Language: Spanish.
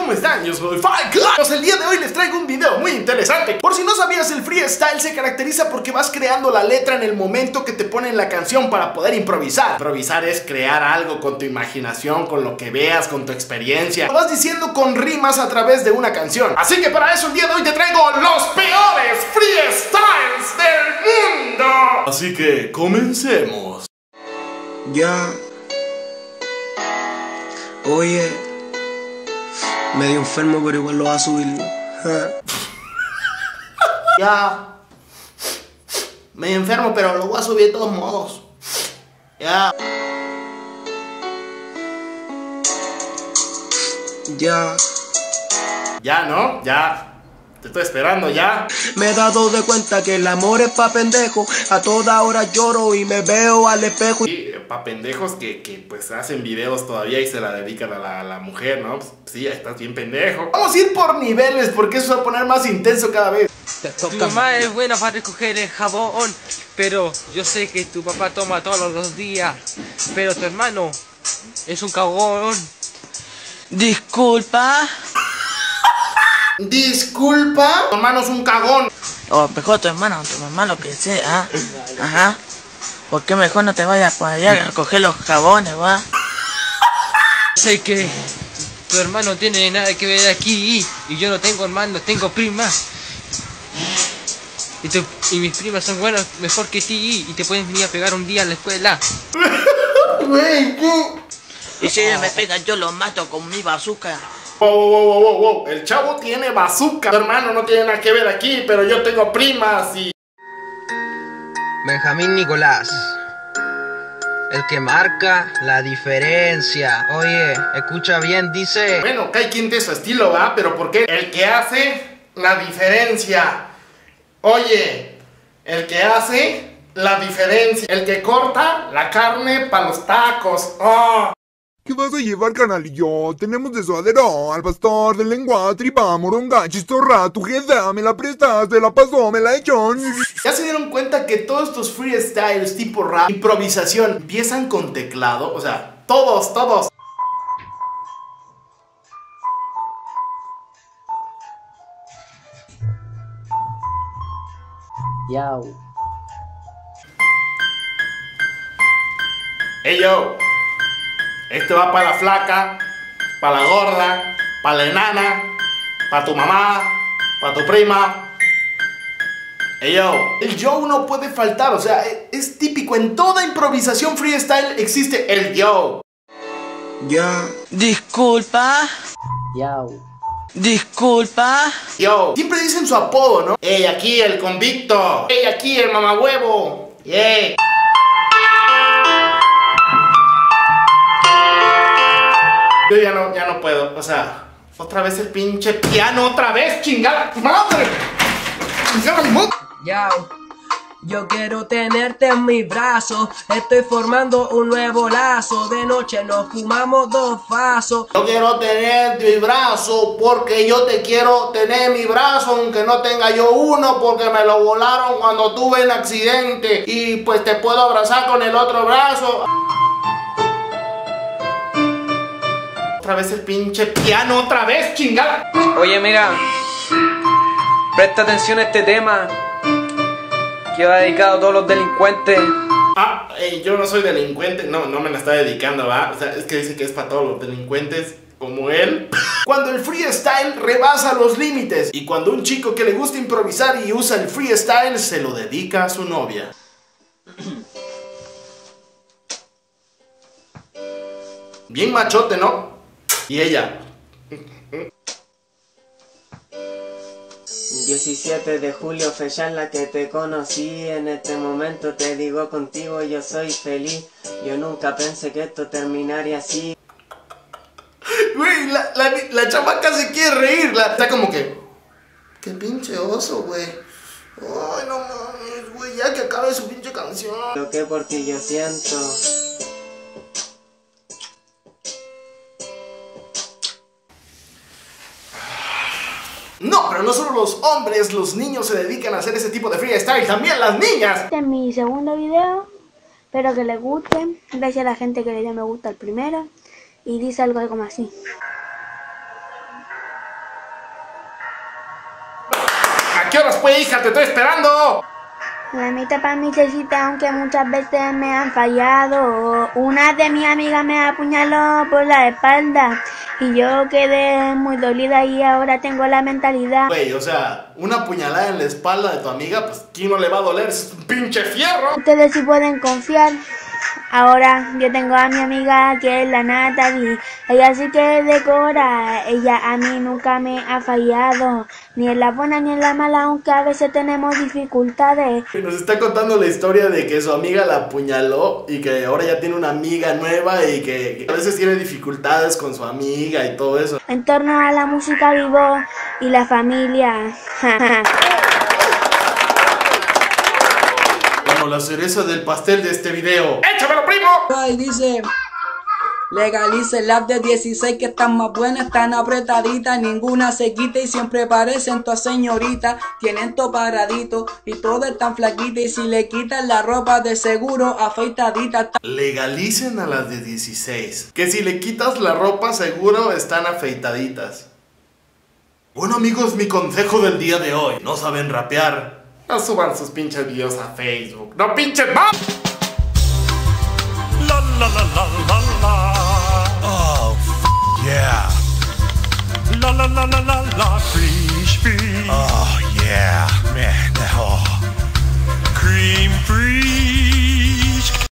¿cómo están? Yo soy Falcon. El día de hoy les traigo un video muy interesante. Por si no sabías, el freestyle se caracteriza porque vas creando la letra en el momento que te ponen la canción para poder improvisar. Improvisar es crear algo con tu imaginación, con lo que veas, con tu experiencia. Lo vas diciendo con rimas a través de una canción. Así que para eso el día de hoy te traigo los peores freestyles del mundo. Así que comencemos. Ya. Oye, medio enfermo, pero igual lo va a subir. Ya. Medio enfermo, pero lo voy a subir de todos modos. Ya. Ya. Ya, ¿no? Ya. Te estoy esperando, ya. Me he dado de cuenta que el amor es pa' pendejo. A toda hora lloro y me veo al espejo. Sí, pa' pendejos que pues hacen videos todavía y se la dedican a la mujer, ¿no? Pues, sí, estás bien pendejo. Vamos a ir por niveles porque eso va a poner más intenso cada vez. Tu mamá es buena para recoger el jabón, pero yo sé que tu papá toma todos los días. Pero tu hermano es un cagón. Disculpa. Disculpa. Tu hermano es un cagón. O mejor tu hermano lo que sea. Ajá. ¿Por qué mejor no te vayas para allá a recoger los jabones, va? Sé que tu hermano no tiene nada que ver aquí y yo no tengo hermanos, tengo primas. Y mis primas son buenas, mejor que ti y te pueden venir a pegar un día en la escuela. Y si ellos me pegan, yo los mato con mi bazooka. Wow. El chavo tiene bazooka. Tu hermano no tiene nada que ver aquí, pero yo tengo primas y... Benjamín Nicolás, el que marca la diferencia. Oye, escucha bien, dice... Bueno, cada quien de su estilo, ¿va? Pero ¿por qué? El que hace la diferencia. Oye, el que hace la diferencia. El que corta la carne para los tacos. ¡Oh! ¿Qué vas a llevar, canalillo? Tenemos de suadero al pastor de lengua, tripa, moronga, chistorra, tu jeda, me la prestas, te la pasó, me la echó. ¿Ya se dieron cuenta que todos estos freestyles tipo rap, improvisación, empiezan con teclado? O sea, todos. Yao. Hey yo, este va para la flaca, para la gorda, para la enana, para tu mamá, para tu prima. Hey yo, el yo no puede faltar, o sea, es típico, en toda improvisación freestyle existe el yo. Ya. Disculpa. Yao. Disculpa. Yo, siempre dicen su apodo, ¿no? Hey, aquí el convicto. Hey, aquí el mamahuevo. Yeah. Yo ya no puedo, o sea, otra vez el pinche piano, otra vez, chingada madre. Yao, yo quiero tenerte en mis brazos. Estoy formando un nuevo lazo. De noche nos fumamos 2 vasos. Yo quiero tener mi brazo porque yo te quiero tener mi brazo, aunque no tenga yo uno porque me lo volaron cuando tuve el accidente. Y pues te puedo abrazar con el otro brazo. Otra vez el pinche piano, otra vez, chingada. Oye, mira, presta atención a este tema que va dedicado a todos los delincuentes. Ah, yo no soy delincuente, no me la está dedicando, ¿va? O sea, es que dice que es para todos los delincuentes como él. Cuando el freestyle rebasa los límites y cuando un chico que le gusta improvisar y usa el freestyle se lo dedica a su novia. Bien machote, ¿no? Y ella... 17 de julio, fecha en la que te conocí. En este momento te digo, contigo yo soy feliz. Yo nunca pensé que esto terminaría así. Güey, la chamaca se quiere reír. Está como que... ¡Qué pinche oso, güey! ¡Ay, no mames, güey! Ya que acabe su pinche canción. Lo que por ti yo siento. No, pero no solo los hombres, los niños se dedican a hacer ese tipo de freestyle, también las niñas. Este es mi segundo video, espero que les guste, gracias a la gente que le dio me gusta al primero y dice algo como así. ¿A qué horas fue, hija? Te estoy esperando. La mitad para mi chesita, aunque muchas veces me han fallado. Una de mis amigas me apuñaló por la espalda y yo quedé muy dolida y ahora tengo la mentalidad. Güey, o sea, una puñalada en la espalda de tu amiga, pues ¿quién no le va a doler? Es un pinche fierro. Ustedes sí pueden confiar. Ahora yo tengo a mi amiga que es la Natalie. Ella sí que decora. Ella a mí nunca me ha fallado, ni en la buena ni en la mala, aunque a veces tenemos dificultades. Nos está contando la historia de que su amiga la apuñaló y que ahora ya tiene una amiga nueva y que a veces tiene dificultades con su amiga y todo eso. En torno a la música vivo y la familia. Bueno, la cereza del pastel de este video. ¡Échamelo, primo! Y dice: legalice el app de 16 que están más buenas, están apretaditas, ninguna se quita y siempre parecen todas señoritas. Tienen todo paradito y todas están flaquitas y si le quitan la ropa de seguro afeitadita. Legalicen a las de 16. Que si le quitas la ropa seguro están afeitaditas. Bueno amigos, mi consejo del día de hoy. No saben rapear. No suban sus pinches videos a Facebook. ¡No pinches más! La la la la la la. Oh, yeah. La la la la la la. Fish, fish.